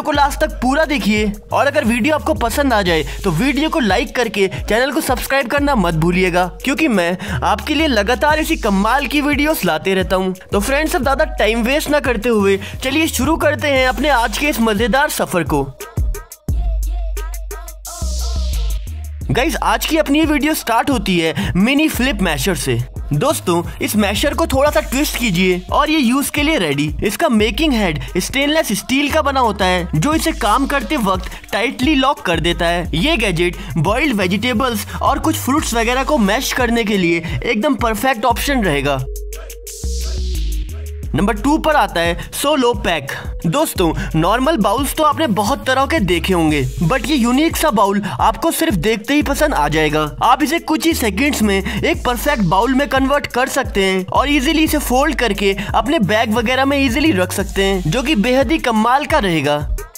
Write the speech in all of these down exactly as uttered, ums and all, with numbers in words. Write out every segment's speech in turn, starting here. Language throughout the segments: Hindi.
को लास्ट तक पूरा देखिए और अगर वीडियो आपको पसंद आ जाए तो वीडियो को लाइक करके चैनल को सब्सक्राइब करना मत भूलिएगा, क्योंकि मैं आपके लिए लगातार इसी कमाल की वीडियोस लाते रहता हूँ। तो फ्रेंड्स, अब ज्यादा टाइम वेस्ट ना करते हुए चलिए शुरू करते हैं अपने आज के इस मजेदार सफर को। गाइस, आज की अपनी वीडियो स्टार्ट होती है मिनी फ्लिप मैशर से। दोस्तों, इस मैशर को थोड़ा सा ट्विस्ट कीजिए और ये यूज के लिए रेडी। इसका मेकिंग हेड स्टेनलेस स्टील का बना होता है जो इसे काम करते वक्त टाइटली लॉक कर देता है। ये गैजेट बॉइल्ड वेजिटेबल्स और कुछ फ्रूट्स वगैरह को मैश करने के लिए एकदम परफेक्ट ऑप्शन रहेगा। नंबर टू पर आता है सोलो पैक। दोस्तों, नॉर्मल बाउल्स तो आपने बहुत तरह के देखे होंगे, बट ये यूनिक सा बाउल आपको सिर्फ देखते ही पसंद आ जाएगा। आप इसे कुछ ही सेकंड्स में एक परफेक्ट बाउल में कन्वर्ट कर सकते हैं और इजीली इसे फोल्ड करके अपने बैग वगैरह में इजीली रख सकते हैं, जो कि बेहद ही कमाल का रहेगा।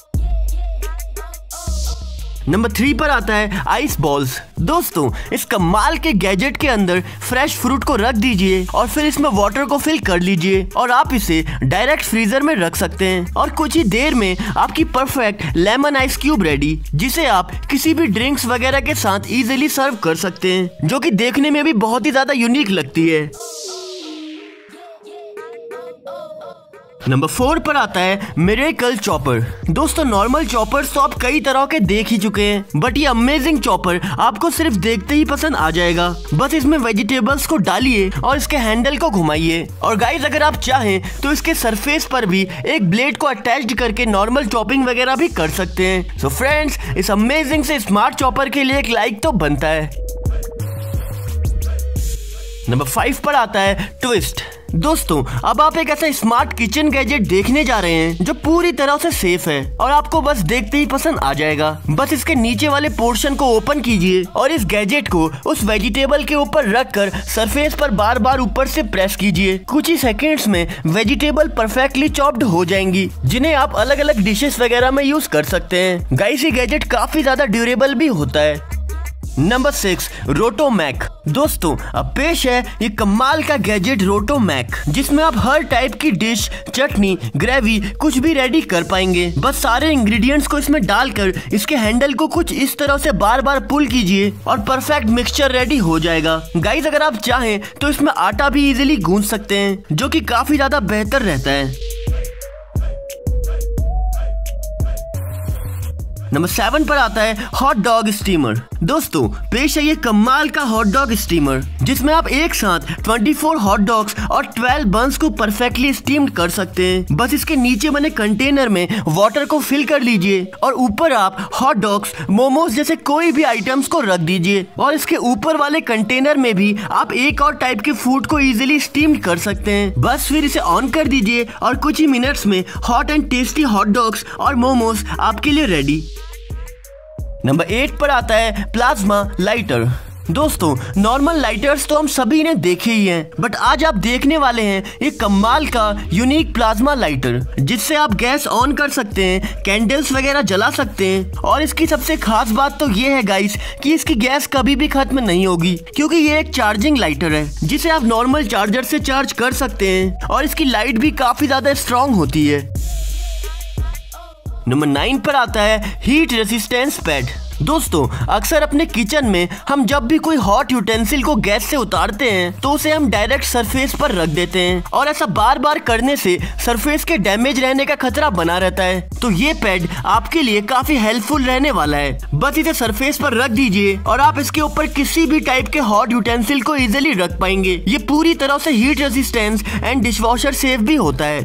नंबर थ्री पर आता है आइस बॉल्स। दोस्तों, इस कमाल के गैजेट के अंदर फ्रेश फ्रूट को रख दीजिए और फिर इसमें वाटर को फिल कर लीजिए और आप इसे डायरेक्ट फ्रीजर में रख सकते हैं और कुछ ही देर में आपकी perfect lemon ice cube ready, जिसे आप किसी भी ड्रिंक्स वगैरह के साथ इजीली सर्व कर सकते हैं, जो कि देखने में भी बहुत ही ज्यादा यूनिक लगती है। नंबर फोर पर आता है मिरेकल चॉपर। दोस्तों, नॉर्मल चॉपर्स तो आप कई तरह के देख ही चुके हैं, बट ये अमेजिंग चॉपर आपको सिर्फ देखते ही पसंद आ जाएगा। बस इसमें वेजिटेबल्स को डालिए और इसके हैंडल को घुमाइए और गाइस, अगर आप चाहें तो इसके सरफेस पर भी एक ब्लेड को अटैच करके नॉर्मल चॉपिंग वगैरह भी कर सकते हैं। सो फ्रेंड्स, इस अमेजिंग से स्मार्ट चॉपर के लिए एक लाइक तो बनता है। नंबर फाइव पर आता है ट्विस्ट। दोस्तों, अब आप एक ऐसा स्मार्ट किचन गैजेट देखने जा रहे हैं जो पूरी तरह से सेफ है और आपको बस देखते ही पसंद आ जाएगा। बस इसके नीचे वाले पोर्शन को ओपन कीजिए और इस गैजेट को उस वेजिटेबल के ऊपर रखकर सरफेस पर बार बार ऊपर से प्रेस कीजिए। कुछ ही सेकंड्स में वेजिटेबल परफेक्टली चॉप्ड हो जाएंगी, जिन्हें आप अलग अलग डिशेस वगैरह में यूज कर सकते हैं। गाइस, ये गैजेट काफी ज्यादा ड्यूरेबल भी होता है। Number six, Rotomac. दोस्तों, अब पेश है ये कमाल का गैजेट रोटोमैक, जिसमें आप हर टाइप की डिश, चटनी, ग्रेवी कुछ भी रेडी कर पाएंगे। बस सारे इंग्रेडिएंट्स को इसमें डालकर इसके हैंडल को कुछ इस तरह से बार बार पुल कीजिए और परफेक्ट मिक्सचर रेडी हो जाएगा। गाइस, अगर आप चाहें तो इसमें आटा भी इजीली गूंथ सकते हैं, जो कि काफी ज्यादा बेहतर रहता है। नंबर सेवन पर आता है हॉट डॉग स्टीमर। दोस्तों, पेश है ये कमाल का हॉट डॉग स्टीमर, जिसमें आप एक साथ चौबीस हॉट डॉग्स और बारह बंस को परफेक्टली स्टीम्ड कर सकते हैं। बस इसके नीचे बने कंटेनर में वाटर को फिल कर लीजिए और ऊपर आप हॉट डॉग्स, मोमोज जैसे कोई भी आइटम्स को रख दीजिए और इसके ऊपर वाले कंटेनर में भी आप एक और टाइप के फूड को इजीली स्टीम्ड कर सकते हैं। बस फिर इसे ऑन कर दीजिए और कुछ ही मिनट्स में hot and tasty hot dogs और मोमोज आपके लिए रेडी। नंबर एट पर आता है प्लाज्मा लाइटर। दोस्तों, नॉर्मल लाइटर्स तो हम सभी ने देखे ही हैं, बट आज आप देखने वाले हैं एक कमाल का यूनिक प्लाज्मा लाइटर, जिससे आप गैस ऑन कर सकते हैं, कैंडल्स वगैरह जला सकते हैं और इसकी सबसे खास बात तो ये है गाइस कि इसकी गैस कभी भी खत्म नहीं होगी, क्योंकि ये एक चार्जिंग लाइटर है जिसे आप नॉर्मल चार्जर से चार्ज कर सकते हैं और इसकी लाइट भी काफी ज्यादा स्ट्रॉन्ग होती है। नंबर नाइन पर आता है हीट रेजिस्टेंस पैड। दोस्तों, अक्सर अपने किचन में हम जब भी कोई हॉट यूटेंसिल को गैस से उतारते हैं तो उसे हम डायरेक्ट सरफेस पर रख देते हैं और ऐसा बार बार करने से सरफेस के डैमेज रहने का खतरा बना रहता है। तो ये पैड आपके लिए काफी हेल्पफुल रहने वाला है। बस इसे सरफेस पर रख दीजिए और आप इसके ऊपर किसी भी टाइप के हॉट यूटेंसिल को इजीली रख पाएंगे। ये पूरी तरह से heat resistance and dishwasher safe भी होता है।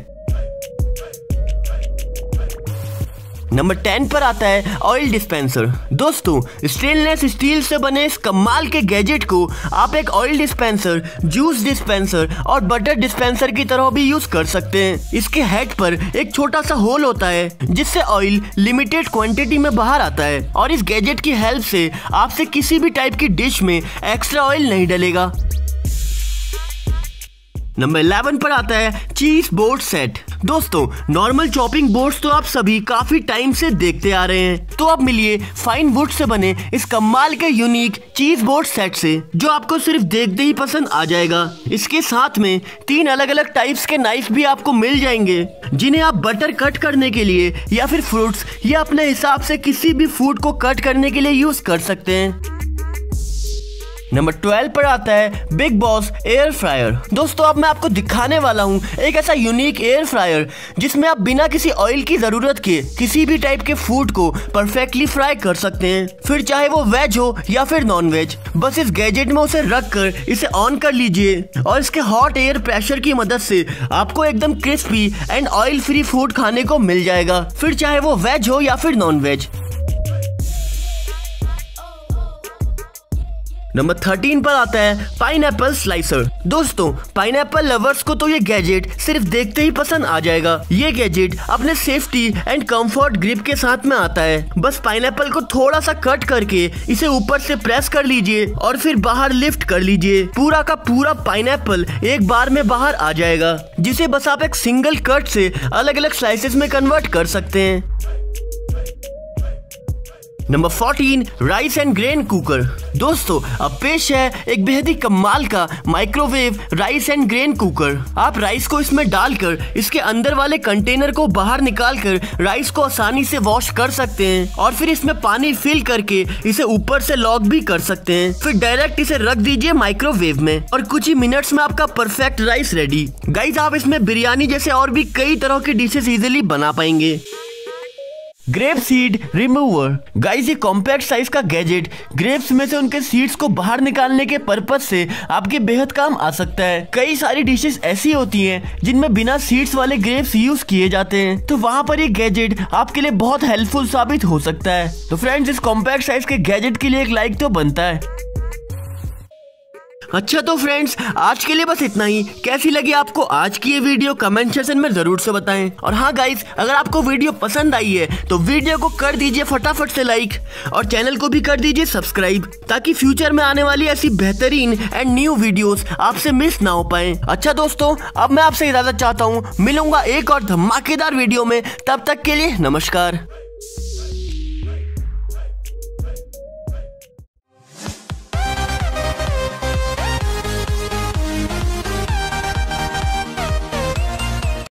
नंबर टेन पर आता है ऑयल डिस्पेंसर। दोस्तों, स्टेनलेस स्टील से बने इस कमाल के गैजेट को आप एक ऑयल डिस्पेंसर, जूस डिस्पेंसर और बटर डिस्पेंसर की तरह भी यूज कर सकते हैं। इसके हेड पर एक छोटा सा होल होता है जिससे ऑयल लिमिटेड क्वांटिटी में बाहर आता है और इस गैजेट की हेल्प से आपसे किसी भी टाइप की डिश में एक्स्ट्रा ऑयल नहीं डलेगा। नंबर इलेवन पर आता है चीज बोर्ड सेट। दोस्तों नॉर्मल चॉपिंग बोर्ड्स तो आप सभी काफी टाइम से देखते आ रहे हैं, तो अब मिलिए फाइन वुड से बने इस कमाल के यूनिक चीज बोर्ड सेट से, जो आपको सिर्फ देखते ही पसंद आ जाएगा। इसके साथ में तीन अलग अलग टाइप्स के नाइफ भी आपको मिल जाएंगे, जिन्हें आप बटर कट करने के लिए या फिर फ्रूट्स या अपने हिसाब से किसी भी फूड को कट करने के लिए यूज कर सकते हैं। नंबर ट्वेल्व पर आता है बिग बॉस एयर फ्रायर। दोस्तों अब मैं आपको दिखाने वाला हूँ एक ऐसा यूनिक एयर फ्रायर जिसमें आप बिना किसी ऑयल की जरूरत के किसी भी टाइप के फूड को परफेक्टली फ्राई कर सकते हैं, फिर चाहे वो वेज हो या फिर नॉन वेज। बस इस गैजेट में उसे रख कर इसे ऑन कर लीजिए और इसके हॉट एयर प्रेशर की मदद से आपको एकदम crispy and oil free food खाने को मिल जाएगा, फिर चाहे वो वेज हो या फिर नॉन वेज। नंबर थर्टीन पर आता है पाइनएप्पल स्लाइसर। दोस्तों पाइनएप्पल लवर्स को तो ये गैजेट सिर्फ देखते ही पसंद आ जाएगा। ये गैजेट अपने सेफ्टी एंड कंफर्ट ग्रिप के साथ में आता है। बस पाइनएप्पल को थोड़ा सा कट करके इसे ऊपर से प्रेस कर लीजिए और फिर बाहर लिफ्ट कर लीजिए। पूरा का पूरा पाइनएप्पल एक बार में बाहर आ जाएगा, जिसे बस आप एक सिंगल कट से अलग अलग स्लाइसेस में कन्वर्ट कर सकते हैं। Number fourteen rice and grain cooker. दोस्तों अब पेश है एक बेहद ही कमाल का microwave rice and grain cooker. आप राइस को इसमें डालकर इसके अंदर वाले कंटेनर को बाहर निकालकर राइस को आसानी से वॉश कर सकते हैं और फिर इसमें पानी फिल करके इसे ऊपर से लॉक भी कर सकते हैं। फिर डायरेक्ट इसे रख दीजिए माइक्रोवेव में और कुछ ही मिनट्स में आपका परफेक्ट राइस रेडी। गाइस आप इसमें बिरयानी जैसे और भी कई तरह की डिशेस इजीली बना पाएंगे। Grape seed remover. गाइस ये कॉम्पैक्ट साइज का गैजेट ग्रेप्स में से उनके सीड्स को बाहर निकालने के पर्पज से आपके बेहद काम आ सकता है। कई सारी डिशेस ऐसी होती हैं जिनमें बिना सीड्स वाले ग्रेप्स यूज किए जाते हैं, तो वहाँ पर ये गैजेट आपके लिए बहुत हेल्पफुल साबित हो सकता है। तो फ्रेंड्स इस कॉम्पैक्ट साइज के गैजेट के लिए एक लाइक तो बनता है। अच्छा तो फ्रेंड्स आज के लिए बस इतना ही। कैसी लगी आपको आज की ये वीडियो कमेंट सेक्शन में जरूर से बताएं। और हाँ गाइस अगर आपको वीडियो पसंद आई है तो वीडियो को कर दीजिए फटाफट से लाइक और चैनल को भी कर दीजिए सब्सक्राइब, ताकि फ्यूचर में आने वाली ऐसी बेहतरीन एंड न्यू वीडियोस आपसे मिस ना हो पाए। अच्छा दोस्तों अब मैं आपसे इजाजत चाहता हूँ, मिलूंगा एक और धमाकेदार वीडियो में, तब तक के लिए नमस्कार।